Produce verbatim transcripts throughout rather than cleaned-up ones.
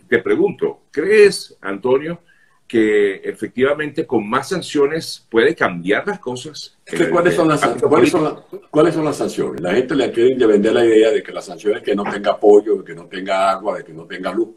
te pregunto, ¿crees, Antonio, que efectivamente con más sanciones puede cambiar las cosas? Es que, ¿cuáles, son las, ¿cuáles, son las, ¿Cuáles son las sanciones? La gente le quiere vender la idea de que las sanciones es que no tenga apoyo, de que no tenga agua, de que no tenga luz.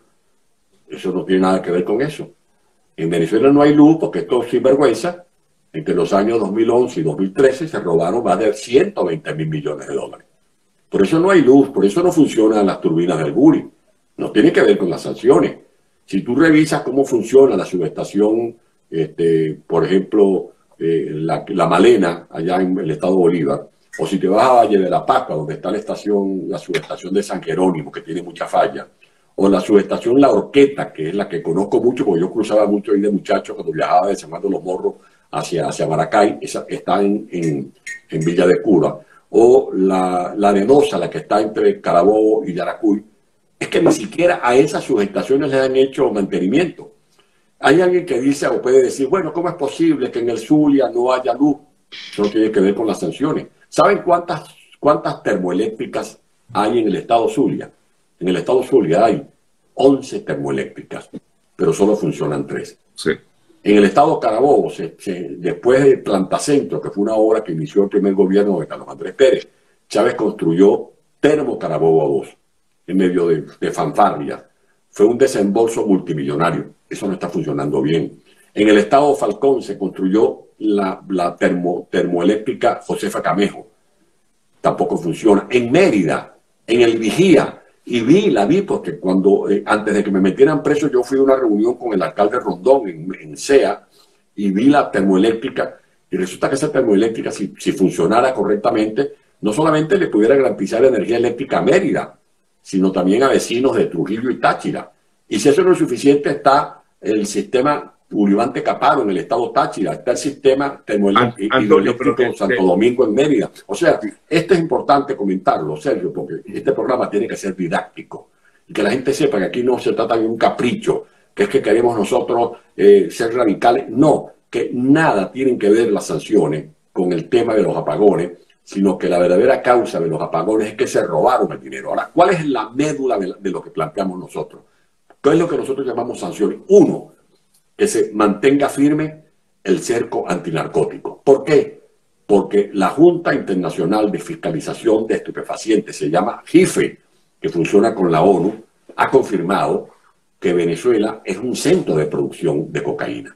Eso no tiene nada que ver con eso. En Venezuela no hay luz porque estos sinvergüenza, entre los años dos mil once y dos mil trece, se robaron más de ciento veinte mil millones de dólares. Por eso no hay luz, por eso no funcionan las turbinas del Guri. No tiene que ver con las sanciones. Si tú revisas cómo funciona la subestación, este, por ejemplo, eh, la, la Malena, allá en el estado Bolívar, o si te vas a Valle de la Pascua, donde está la estación, la subestación de San Jerónimo, que tiene mucha falla, o la subestación La Horqueta, que es la que conozco mucho, porque yo cruzaba mucho ahí de muchacho cuando viajaba de San Juan de los Morros hacia, hacia Maracay, esa está en, en, en Villa de Cura, o la, la Arenosa, la que está entre Carabobo y Yaracuy, es que ni siquiera a esas subestaciones le han hecho mantenimiento. Hay alguien que dice o puede decir, bueno, ¿cómo es posible que en el Zulia no haya luz? Eso no tiene que ver con las sanciones. ¿Saben cuántas, cuántas termoeléctricas hay en el estado Zulia? En el estado Zulia hay once termoeléctricas, pero solo funcionan tres. Sí. En el estado Carabobo, se, se, después de Plantacentro, que fue una obra que inició el primer gobierno de Carlos Andrés Pérez, Chávez construyó Termo Carabobo dos, en medio de, de fanfarrias. Fue un desembolso multimillonario. Eso no está funcionando bien. En el estado Falcón se construyó la, la termo, termoeléctrica Josefa Camejo. Tampoco funciona. En Mérida, en el Vigía, y vi, la vi porque cuando, eh, antes de que me metieran preso, yo fui a una reunión con el alcalde Rondón en, en C E A y vi la termoeléctrica. Y resulta que esa termoeléctrica, si, si funcionara correctamente, no solamente le pudiera garantizar energía eléctrica a Mérida, sino también a vecinos de Trujillo y Táchira. Y si eso no es suficiente, está el sistema Uribante Caparo en el estado Táchira, está el sistema termoeléctrico Santo Domingo en Mérida. O sea, esto es importante comentarlo, Sergio, porque este programa tiene que ser didáctico y que la gente sepa que aquí no se trata de un capricho, que es que queremos nosotros eh, ser radicales. No, que nada tienen que ver las sanciones con el tema de los apagones, sino que la verdadera causa de los apagones es que se robaron el dinero. Ahora, ¿cuál es la médula de, de lo que planteamos nosotros? ¿Qué es lo que nosotros llamamos sanciones? Uno, que se mantenga firme el cerco antinarcótico. ¿Por qué? Porque la Junta Internacional de Fiscalización de Estupefacientes, se llama J I F E, que funciona con la ONU, ha confirmado que Venezuela es un centro de producción de cocaína.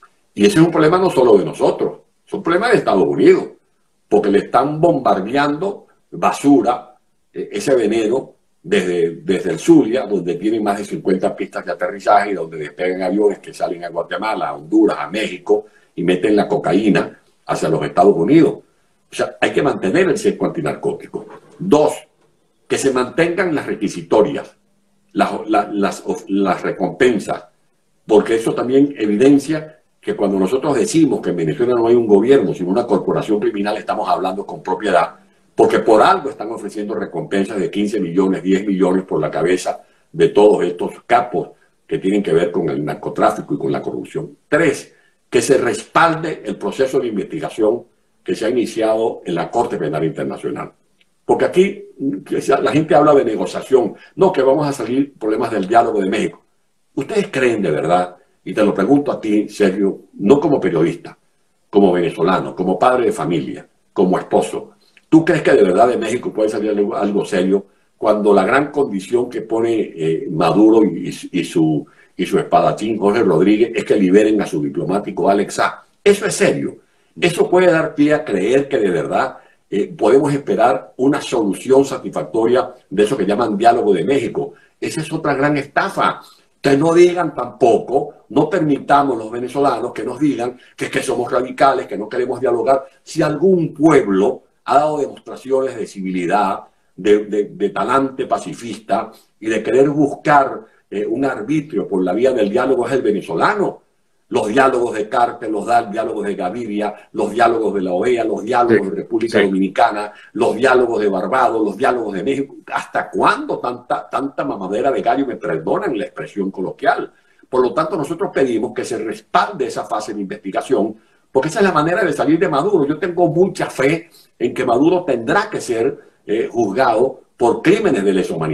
Y ese es un problema no solo de nosotros, es un problema de Estados Unidos, porque le están bombardeando basura, eh, ese veneno, desde, desde el Zulia, donde tienen más de cincuenta pistas de aterrizaje, donde despegan aviones que salen a Guatemala, a Honduras, a México, y meten la cocaína hacia los Estados Unidos. O sea, hay que mantener el cerco antinarcótico. Dos, que se mantengan las requisitorias, las, las, las, las recompensas, porque eso también evidencia que cuando nosotros decimos que en Venezuela no hay un gobierno, sino una corporación criminal, estamos hablando con propiedad, porque por algo están ofreciendo recompensas de quince millones, diez millones por la cabeza de todos estos capos que tienen que ver con el narcotráfico y con la corrupción. Tres, que se respalde el proceso de investigación que se ha iniciado en la Corte Penal Internacional. Porque aquí la gente habla de negociación, no, que vamos a salir problemas del diálogo de México. ¿Ustedes creen de verdad? Y te lo pregunto a ti, Sergio, no como periodista, como venezolano, como padre de familia, como esposo. ¿Tú crees que de verdad de México puede salir algo, algo serio cuando la gran condición que pone eh, Maduro y, y, su, y su espadachín Jorge Rodríguez es que liberen a su diplomático Alex Saab? Eso es serio. Eso puede dar pie a creer que de verdad eh, podemos esperar una solución satisfactoria de eso que llaman diálogo de México. Esa es otra gran estafa. Que no digan tampoco, no permitamos los venezolanos que nos digan que es que somos radicales, que no queremos dialogar. Si algún pueblo ha dado demostraciones de civilidad, de, de, de talante pacifista y de querer buscar eh, un arbitrio por la vía del diálogo, es el venezolano. Los diálogos de Carter, los diálogos de Gaviria, los diálogos de la O E A, los diálogos sí, de República sí. Dominicana, los diálogos de Barbados, los diálogos de México. ¿Hasta cuándo tanta, tanta mamadera de gallo? Me perdonan la expresión coloquial. Por lo tanto, nosotros pedimos que se respalde esa fase de investigación, porque esa es la manera de salir de Maduro. Yo tengo mucha fe en que Maduro tendrá que ser eh, juzgado por crímenes de lesa humanidad.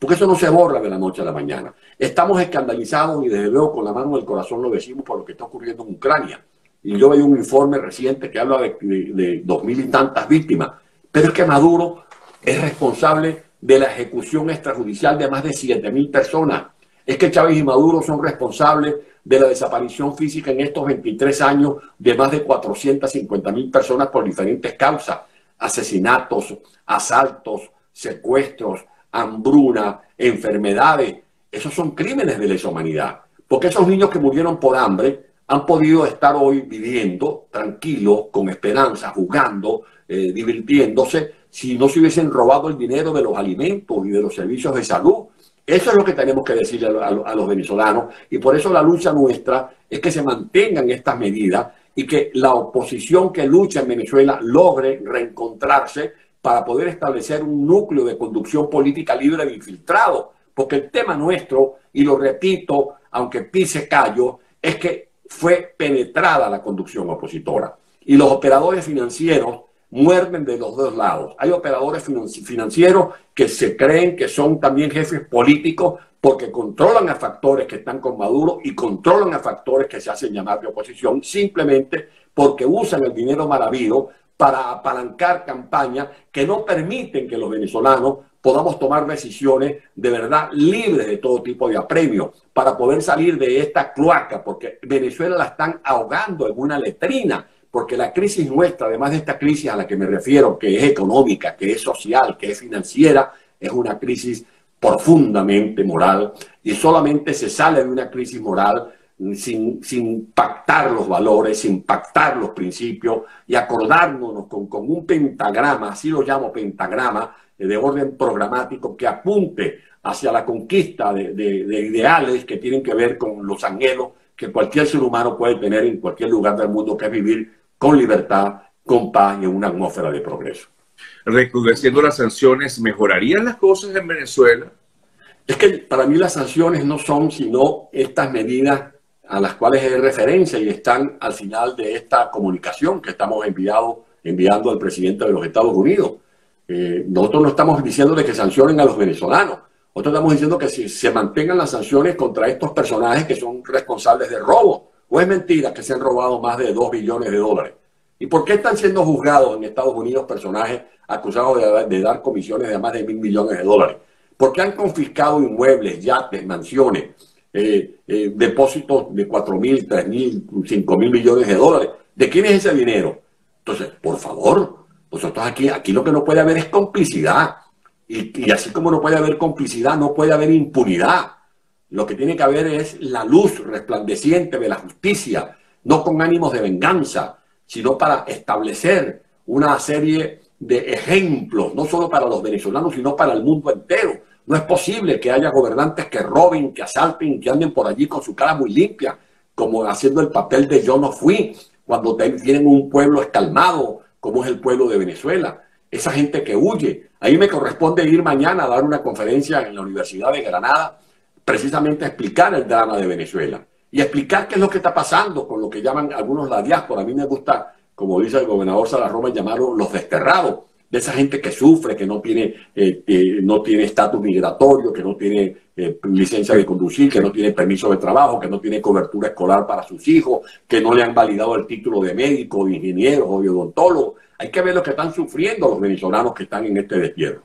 porque eso no se borra de la noche a la mañana. Estamos escandalizados y desde luego con la mano en el corazón lo decimos por lo que está ocurriendo en Ucrania. Y yo veo un informe reciente que habla de, de, de dos mil y tantas víctimas, pero es que Maduro es responsable de la ejecución extrajudicial de más de siete mil personas. Es que Chávez y Maduro son responsables de la desaparición física en estos veintitrés años de más de cuatrocientas cincuenta mil personas por diferentes causas: asesinatos, asaltos, secuestros, hambruna, enfermedades. Esos son crímenes de lesa humanidad, porque esos niños que murieron por hambre han podido estar hoy viviendo tranquilos, con esperanza, jugando, eh, divirtiéndose, si no se hubiesen robado el dinero de los alimentos y de los servicios de salud. Eso es lo que tenemos que decirle a, a, a los venezolanos, y por eso la lucha nuestra es que se mantengan estas medidas y que la oposición que lucha en Venezuela logre reencontrarse para poder establecer un núcleo de conducción política libre de infiltrados. Porque el tema nuestro, y lo repito, aunque pise callo, es que fue penetrada la conducción opositora. Y los operadores financieros muerden de los dos lados. Hay operadores financieros que se creen que son también jefes políticos porque controlan a factores que están con Maduro y controlan a factores que se hacen llamar de oposición, simplemente porque usan el dinero mal habido para apalancar campañas que no permiten que los venezolanos podamos tomar decisiones de verdad libres de todo tipo de apremio para poder salir de esta cloaca, porque Venezuela la están ahogando en una letrina, porque la crisis nuestra, además de esta crisis a la que me refiero, que es económica, que es social, que es financiera, es una crisis profundamente moral, y solamente se sale de una crisis moral sin, sin pactar los valores, sin pactar los principios y acordándonos con, con un pentagrama, así lo llamo pentagrama, de orden programático que apunte hacia la conquista de, de, de ideales que tienen que ver con los anhelos que cualquier ser humano puede tener en cualquier lugar del mundo, que es vivir con libertad, con paz y en una atmósfera de progreso. Recrudeciendo las sanciones, ¿mejorarían las cosas en Venezuela? Es que para mí las sanciones no son sino estas medidas a las cuales hay referencia y están al final de esta comunicación que estamos enviado, enviando al presidente de los Estados Unidos. Eh, nosotros no estamos diciendo de que sancionen a los venezolanos, nosotros estamos diciendo que si se mantengan las sanciones contra estos personajes que son responsables de robo. ¿O es mentira que se han robado más de dos billones de dólares? ¿Y por qué están siendo juzgados en Estados Unidos personajes acusados de, de dar comisiones de más de mil millones de dólares? ¿Por qué han confiscado inmuebles, yates, mansiones, eh, eh, depósitos de cuatro mil, tres mil, cinco mil millones de dólares? ¿De quién es ese dinero? Entonces, por favor, nosotros aquí, aquí lo que no puede haber es complicidad. Y, y así como no puede haber complicidad, no puede haber impunidad. Lo que tiene que haber es la luz resplandeciente de la justicia, no con ánimos de venganza, sino para establecer una serie de ejemplos, no solo para los venezolanos, sino para el mundo entero. No es posible que haya gobernantes que roben, que asalten, que anden por allí con su cara muy limpia, como haciendo el papel de yo no fui, cuando tienen un pueblo escalmado, como es el pueblo de Venezuela. Esa gente que huye. A mí me corresponde ir mañana a dar una conferencia en la Universidad de Granada, precisamente a explicar el drama de Venezuela y a explicar qué es lo que está pasando con lo que llaman algunos la diáspora. A mí me gusta, como dice el gobernador Salarroma, llamarlos los desterrados, de esa gente que sufre, que no tiene eh, eh, no tiene estatus migratorio, que no tiene eh, licencia de conducir, que no tiene permiso de trabajo, que no tiene cobertura escolar para sus hijos, que no le han validado el título de médico, de ingeniero o de odontólogo. Hay que ver lo que están sufriendo los venezolanos que están en este destierro.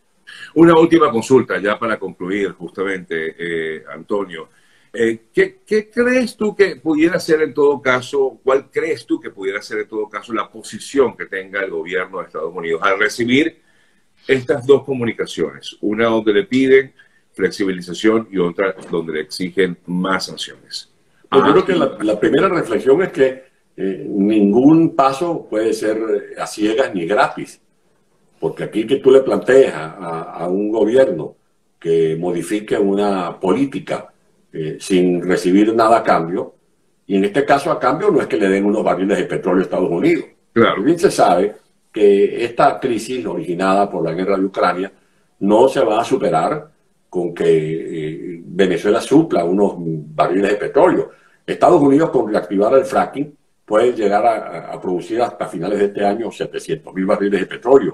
Una última consulta, ya para concluir, justamente, eh, Antonio. Eh, ¿qué, ¿Qué crees tú que pudiera ser en todo caso, cuál crees tú que pudiera ser en todo caso la posición que tenga el gobierno de Estados Unidos al recibir estas dos comunicaciones? Una donde le piden flexibilización y otra donde le exigen más sanciones. Pues yo creo que la, la primera reflexión es que eh, ningún paso puede ser a ciegas ni gratis. Porque aquí que tú le planteas a, a un gobierno que modifique una política eh, sin recibir nada a cambio, y en este caso a cambio no es que le den unos barriles de petróleo a Estados Unidos. Claro. Bien se sabe que esta crisis originada por la guerra de Ucrania no se va a superar con que eh, Venezuela supla unos barriles de petróleo. Estados Unidos, con reactivar el fracking, puede llegar a, a producir hasta finales de este año setecientos mil barriles de petróleo.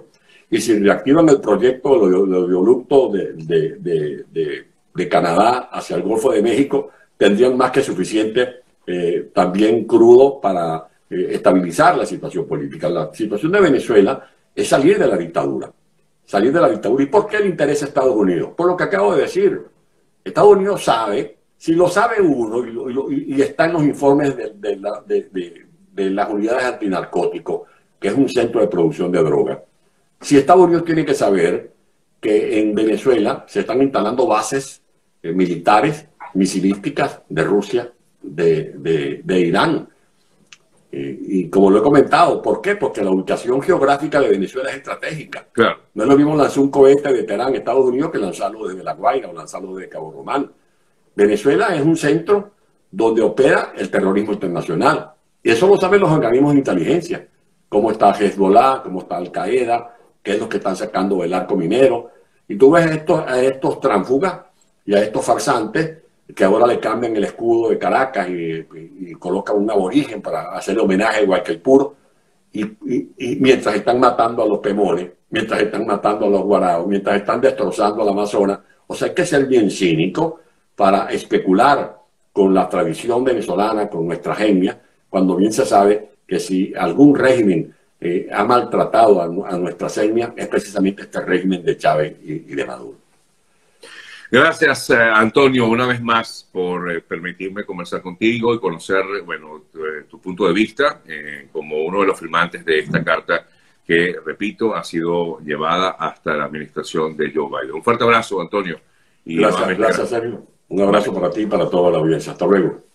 y si reactivan el proyecto del oleoducto de, de, de, de, de Canadá hacia el Golfo de México, tendrían más que suficiente eh, también crudo para eh, estabilizar la situación política. La situación de Venezuela es salir de la dictadura. Salir de la dictadura. ¿Y por qué le interesa a Estados Unidos? Por lo que acabo de decir. Estados Unidos sabe, si lo sabe uno, y, lo, y, y está en los informes de, de, la, de, de, de las unidades antinarcóticos, que es un centro de producción de droga, si Estados Unidos tiene que saber que en Venezuela se están instalando bases eh, militares, misilísticas de Rusia, de, de, de Irán. Eh, y como lo he comentado, ¿por qué? Porque la ubicación geográfica de Venezuela es estratégica. Claro. No es lo mismo lanzar un cohete de Teherán, Estados Unidos, que lanzarlo desde La Guaira o lanzarlo desde Cabo Román. Venezuela es un centro donde opera el terrorismo internacional. Y eso lo saben los organismos de inteligencia. Cómo está Hezbollah, cómo está Al Qaeda, qué es lo que están sacando del arco minero. Y tú ves a estos, a estos tránfugas y a estos farsantes que ahora le cambian el escudo de Caracas y, y, y colocan un aborigen para hacerle homenaje a Guaycaipuro, y, y, y mientras están matando a los pemones, mientras están matando a los guaraos, mientras están destrozando al Amazonas. O sea, hay que ser bien cínico para especular con la tradición venezolana, con nuestra genia, cuando bien se sabe que si algún régimen eh, ha maltratado a, a nuestra etnia, es precisamente este régimen de Chávez y, y de Maduro. Gracias, eh, Antonio, una vez más por eh, permitirme conversar contigo y conocer, bueno, tu, eh, tu punto de vista eh, como uno de los firmantes de esta carta que, repito, ha sido llevada hasta la administración de Joe Biden. Un fuerte abrazo, Antonio. Y gracias, gracias, Sergio. Un abrazo para ti y para toda la audiencia. Hasta luego.